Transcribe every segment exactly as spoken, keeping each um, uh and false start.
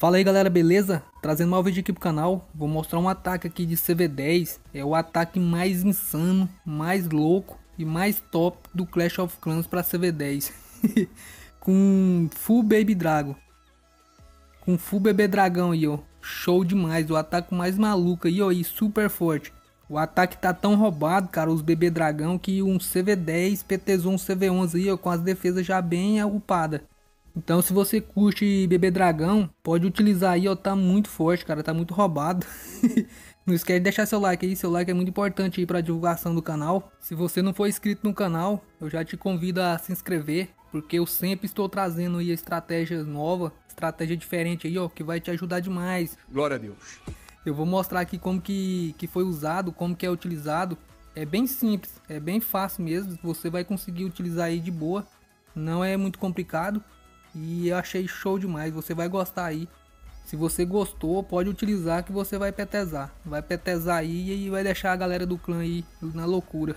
Fala aí galera, beleza? Trazendo mais um vídeo aqui pro canal. Vou mostrar um ataque aqui de C V dez. É o ataque mais insano, mais louco e mais top do Clash of Clans para C V dez. Com full Baby Dragon. Com full bebê dragão aí, ó. Show demais, o ataque mais maluco aí, ó, e super forte. O ataque tá tão roubado, cara, os bebê dragão, que um C V dez petezou um C V onze aí, ó, com as defesas já bem upadas. Então se você curte bebê dragão, pode utilizar aí, ó, tá muito forte, cara, tá muito roubado. Não esquece de deixar seu like aí, seu like é muito importante aí pra divulgação do canal. Se você não for inscrito no canal, eu já te convido a se inscrever, porque eu sempre estou trazendo aí estratégias novas, estratégia diferente aí, ó, que vai te ajudar demais. Glória a Deus. Eu vou mostrar aqui como que, que foi usado, como que é utilizado. É bem simples, é bem fácil mesmo, você vai conseguir utilizar aí de boa. Não é muito complicado. E eu achei show demais, você vai gostar aí. Se você gostou, pode utilizar que você vai petezar. Vai petezar aí e vai deixar a galera do clã aí na loucura.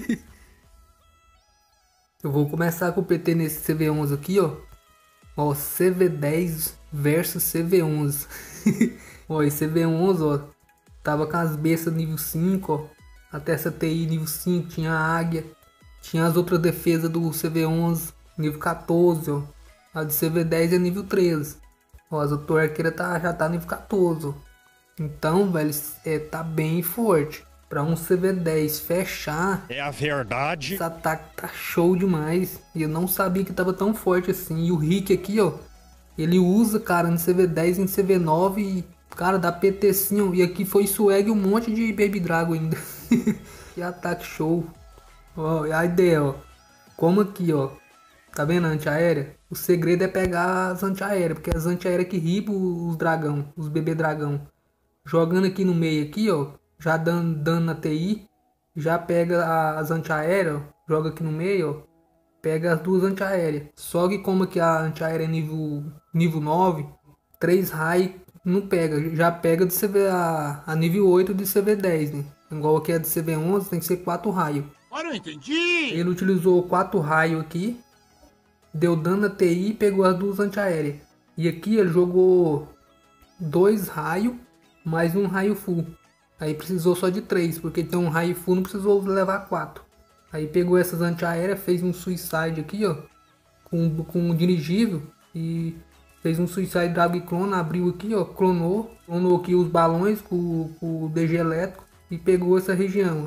Eu vou começar com o P T nesse C V onze aqui, ó. Ó, C V dez versus C V onze. Ó, esse C V onze, ó, tava com as bestas nível cinco, ó. Até essa T I nível cinco, tinha a águia. Tinha as outras defesas do C V onze, nível quatorze, ó. A de C V dez é nível treze. Ó, as outras arqueiras tá, já tá nível quatorze, ó. Então, velho, é, tá bem forte. Pra um C V dez fechar, é a verdade. Esse ataque tá show demais. E eu não sabia que tava tão forte assim. E o Rick aqui, ó, ele usa, cara, no C V dez, em C V nove e, cara, dá P T sim, ó. E aqui foi swag um monte de Baby Dragon ainda. Que ataque show. Ó, a ideia, ó. Como aqui, ó. Tá vendo a antiaérea? O segredo é pegar as antiaéreas, porque as antiaéreas que ribam os dragão, os bebê dragão. Jogando aqui no meio aqui, ó, já dando dano na T I, já pega as antiaéreas, joga aqui no meio, ó, pega as duas antiaéreas. Só que como que a antiaérea é nível, nível nove, três raios não pega, já pega de C V a, a nível oito de C V dez, né? Igual aqui a de C V onze, tem que ser quatro raios. Olha, eu entendi! Ele utilizou quatro raios aqui. Deu dano na T I e pegou as duas antiaéreas. E aqui ele jogou dois raios mais um raio full. Aí precisou só de três, porque tem um raio full, não precisou levar quatro. Aí pegou essas antiaéreas, fez um suicide aqui, ó, com, com um dirigível. E fez um suicide drag clone, abriu aqui, ó, clonou. Clonou aqui os balões com, com o D G elétrico e pegou essa região.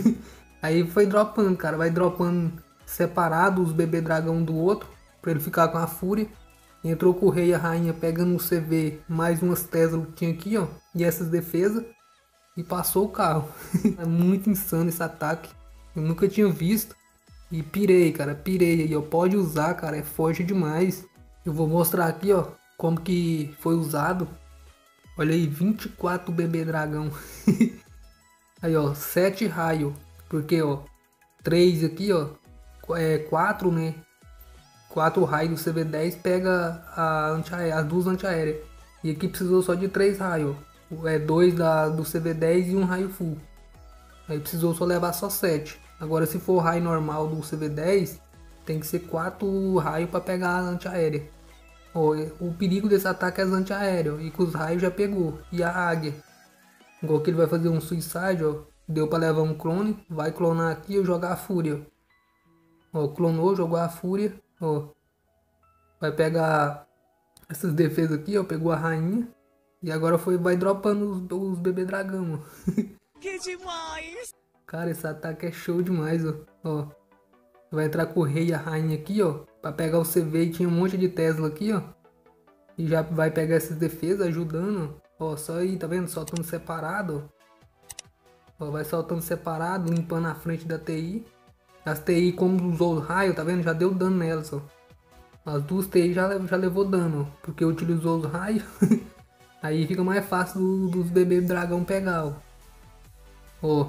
Aí foi dropando, cara, vai dropando separado os bebê dragão do outro, para ele ficar com a fúria. Entrou com o rei e a rainha pegando o C V mais umas Tesla que tinha aqui, ó, e essas defesas, e passou o carro. É muito insano esse ataque, eu nunca tinha visto e pirei, cara, pirei aí, ó. Pode usar, cara, é forte demais. Eu vou mostrar aqui, ó, como que foi usado. Olha aí, vinte e quatro bebê dragão. Aí, ó, sete raios, porque, ó, três aqui, ó, é quatro, né? quatro raios do C V dez pega a antiaérea, as duas antiaéreas. E aqui precisou só de três raios. É dois da, do C V dez e um raio full. Aí precisou só levar só sete. Agora se for raio normal do C V dez, tem que ser quatro raios para pegar a antiaérea. Ó, o perigo desse ataque é as antiaéreas. E com os raios já pegou. E a águia. Igual que ele vai fazer um suicide, ó. Deu para levar um clone. Vai clonar aqui e jogar a fúria. Ó, clonou, jogou a fúria. Ó, vai pegar essas defesas aqui, ó, pegou a rainha e agora foi, vai dropando os, os bebê dragão, ó. Que demais! Cara, esse ataque é show demais, ó. Ó, vai entrar com o rei e a rainha aqui, ó, para pegar o C V, e tinha um monte de Tesla aqui, ó, e já vai pegar essas defesas ajudando, ó, só aí, tá vendo, soltando separado, ó, ó, vai soltando separado, limpando a frente da T I. As T I, como usou o raio, tá vendo? Já deu dano nelas, ó. As duas T I já, já levou dano, ó, porque utilizou os raios. Aí fica mais fácil do, dos bebês dragão pegar, ó. Ó.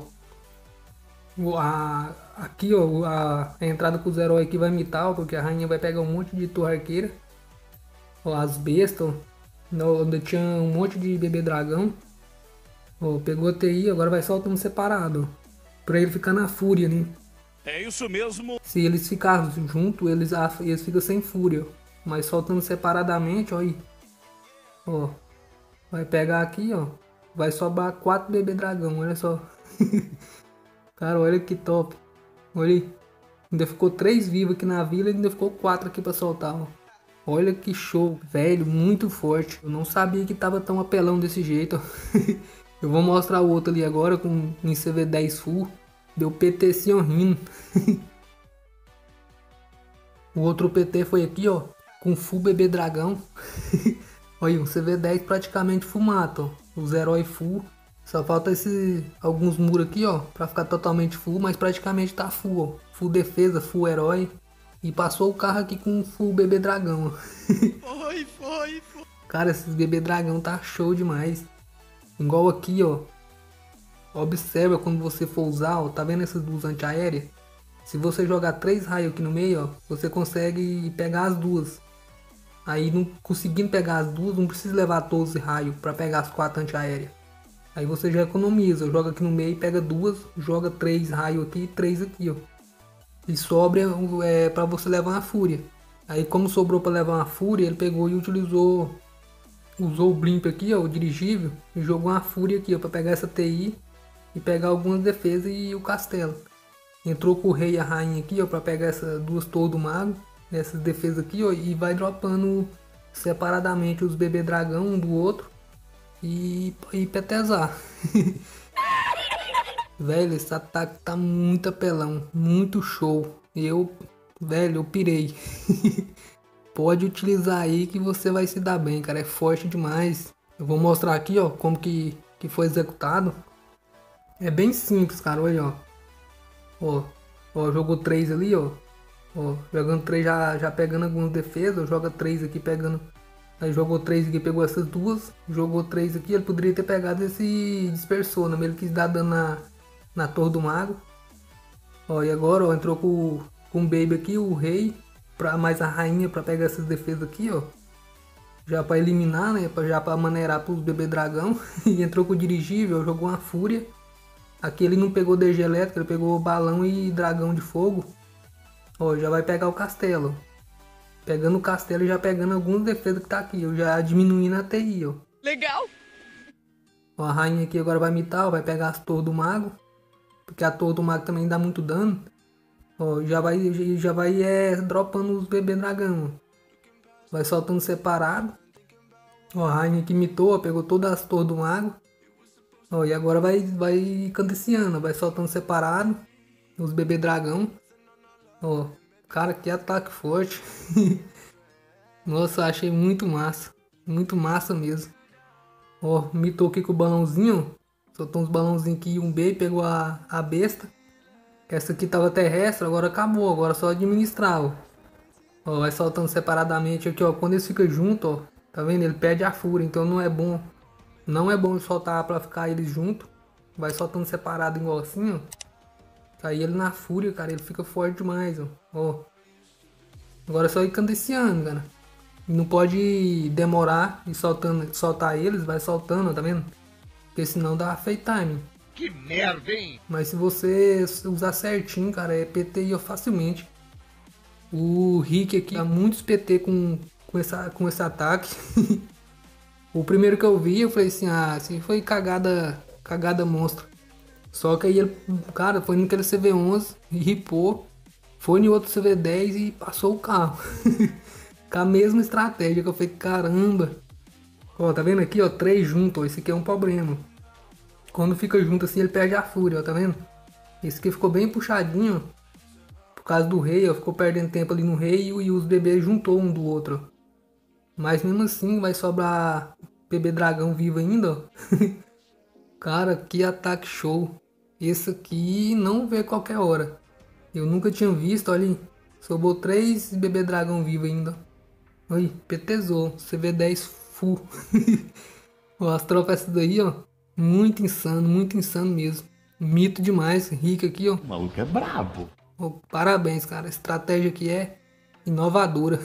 O, a, aqui, ó, a, a entrada com os heróis aqui vai imitar, ó, porque a rainha vai pegar um monte de torre arqueira. Ó, as bestas, ó. No, onde tinha um monte de bebê dragão. Ó, pegou a T I, agora vai soltando separado, ó. Pra ele ficar na fúria, né? É isso mesmo. Se eles ficarem juntos, eles, eles ficam sem fúria. Mas soltando separadamente, ó aí. Ó, vai pegar aqui, ó. Vai sobrar quatro bebê dragão, olha só. Cara, olha que top. Olha aí. Ainda ficou três vivos aqui na vila e ainda ficou quatro aqui pra soltar, ó. Olha que show, velho, muito forte. Eu não sabia que tava tão apelão desse jeito, ó. Eu vou mostrar o outro ali agora com em C V dez full. Deu P T assim, ó, rindo. O outro P T foi aqui, ó, com full bebê dragão. Olha, um C V dez praticamente full mato, ó. Os heróis full. Só falta esse, alguns muros aqui, ó, pra ficar totalmente full, mas praticamente tá full, ó. Full defesa, full herói. E passou o carro aqui com full bebê dragão, ó. Foi, foi, foi. Cara, esses bebê dragão tá show demais. Igual aqui, ó. Observa quando você for usar, ó. Tá vendo essas duas antiaéreas? Se você jogar três raios aqui no meio, ó, você consegue pegar as duas. Aí, não conseguindo pegar as duas, não precisa levar doze raios pra pegar as quatro antiaéreas. Aí você já economiza, joga aqui no meio, pega duas, joga três raios aqui e três aqui, ó. E sobra é, pra você levar uma fúria. Aí como sobrou pra levar uma fúria, ele pegou e utilizou, usou o blimp aqui, ó, o dirigível, e jogou uma fúria aqui, ó, pra pegar essa T I e pegar algumas defesas e o castelo. Entrou com o rei e a rainha aqui, ó, pra pegar essas duas torres do mago, essas defesas aqui, ó, e vai dropando separadamente os bebê dragão um do outro e, e petezar. Velho, esse ataque tá muito apelão, muito show. Eu, velho, eu pirei. Pode utilizar aí que você vai se dar bem, cara, é forte demais. Eu vou mostrar aqui, ó, como que, que foi executado. É bem simples, cara, olha, ó. Ó, ó, jogou três ali, ó. Ó, jogando três já, já pegando algumas defesas, joga três aqui pegando. Aí jogou três aqui, pegou essas duas. Jogou três aqui, ele poderia ter pegado esse dispersor, né? Ele quis dar dano na, na torre do mago. Ó, e agora, ó, entrou com, com o baby aqui, o rei, pra, mais a rainha pra pegar essas defesas aqui, ó. Já pra eliminar, né? Pra, já pra maneirar pros bebê dragão. E entrou com o dirigível, jogou uma fúria. Aqui ele não pegou D G elétrico, ele pegou balão e dragão de fogo. Ó, já vai pegar o castelo. Pegando o castelo e já pegando algumas defesas que tá aqui. ó, já diminuindo a T I, ó. Legal. Ó, a rainha aqui agora vai mitar, ó, vai pegar as torres do mago. Porque a torre do mago também dá muito dano. Ó, já vai, já vai é, dropando os bebê dragão. Ó. Vai soltando separado. Ó, a rainha aqui mitou, ó, pegou todas as torres do mago. Ó, e agora vai, vai canticiando, vai soltando separado. Os bebê dragão. Ó, cara, que ataque forte. Nossa, achei muito massa. Muito massa mesmo. Ó, mitou aqui com o balãozinho. Soltou uns balãozinhos aqui, um B, pegou a, a besta. Essa aqui tava terrestre, agora acabou. Agora só administrar, ó. Ó, vai soltando separadamente aqui, ó. Quando eles ficam juntos, ó. Tá vendo? Ele perde a fúria, então não é bom. Não é bom soltar pra ficar eles juntos. Vai soltando separado igual assim, ó. Aí ele na fúria, cara, ele fica forte demais, ó. ó. Agora é só ir candeciando, cara. Não pode demorar e soltando, soltar eles, vai soltando, ó, tá vendo? Porque senão dá fake time. Que merda, hein? Mas se você usar certinho, cara, é P T I facilmente. O Rick aqui dá muitos P T com, com, essa, com esse ataque. O primeiro que eu vi, eu falei assim, ah, assim foi cagada, cagada monstro. Só que aí ele, cara, foi naquele C V onze, ripou, foi no outro C V dez e passou o carro. Com a mesma estratégia que eu falei, caramba. Ó, tá vendo aqui, ó, três juntos, ó, esse aqui é um problema. Quando fica junto assim, ele perde a fúria, ó, tá vendo? Esse aqui ficou bem puxadinho, ó, por causa do rei, ó, ficou perdendo tempo ali no rei e os bebês juntou um do outro, ó. Mas mesmo assim, vai sobrar bebê dragão vivo ainda, ó. Cara, que ataque show. Esse aqui não vê qualquer hora. Eu nunca tinha visto, olha aí. Sobrou três bebê dragão vivo ainda. Olha, petezou. C V dez full. Ó, as tropas essas daí, ó. Muito insano, muito insano mesmo. Mito demais. Rico aqui, ó. O maluco é brabo. Ó, parabéns, cara. A estratégia aqui é inovadora.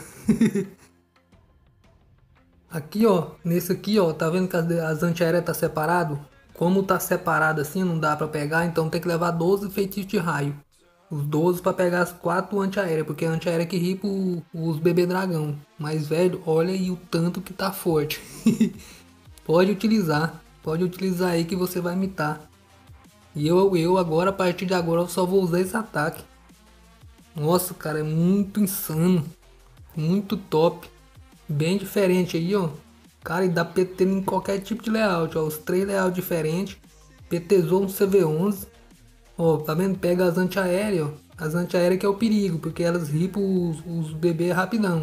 Aqui, ó. Nesse aqui, ó. Tá vendo que as, as antiaéreas tá separado? Como tá separado assim, não dá pra pegar, então tem que levar doze feitiços de raio. Os doze pra pegar as quatro antiaéreas, porque é antiaérea que ripa o- os bebê dragão. Mas, velho, olha aí o tanto que tá forte. Pode utilizar. Pode utilizar aí que você vai mitar. E eu, eu agora, a partir de agora, eu só vou usar esse ataque. Nossa, cara, é muito insano. Muito top. Bem diferente aí, ó. Cara, e dá P T em qualquer tipo de layout, ó. Os três layouts diferentes. PTzou um C V onze. Ó, tá vendo? Pega as antiaéreas, ó. As antiaéreas que é o perigo, porque elas ripam os, os bebês rapidão.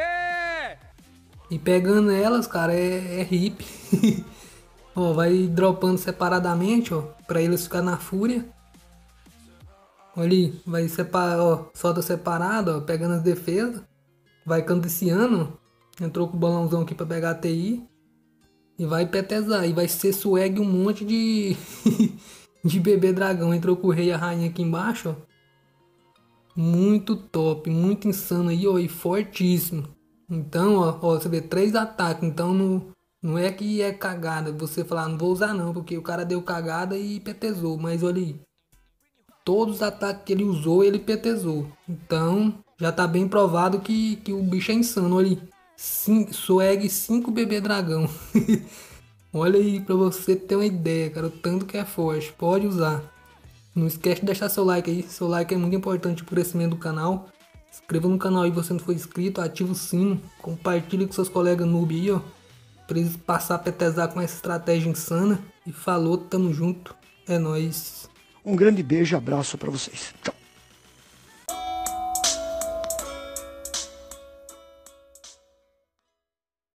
E pegando elas, cara, é, é hip. Ó, vai dropando separadamente, ó, pra eles ficar na fúria. Olha ali, vai separar, ó, solta separado, ó, pegando as defesas. Vai candiciando, ó. Entrou com o balãozão aqui pra pegar a T I. E vai petezar, e vai ser swag um monte de de bebê dragão. Entrou com o rei e a rainha aqui embaixo, ó. Muito top, muito insano aí, ó, e fortíssimo. Então, ó, ó, você vê três ataques, então não, não é que é cagada. Você falar, ah, não vou usar não, porque o cara deu cagada e petezou. Mas olha aí, todos os ataques que ele usou, ele petezou. Então, já tá bem provado que, que o bicho é insano, olha aí. Cin- Swag cinco bebê dragão. Olha aí pra você ter uma ideia, cara, o tanto que é forte. Pode usar. Não esquece de deixar seu like aí. Seu like é muito importante pro crescimento do canal. Se inscreva no canal aí se você não for inscrito. Ativa o sino. Compartilha com seus colegas noob aí, ó. Pra eles passar a petezar com essa estratégia insana. E falou, tamo junto. É nóis. Um grande beijo e abraço pra vocês. Tchau.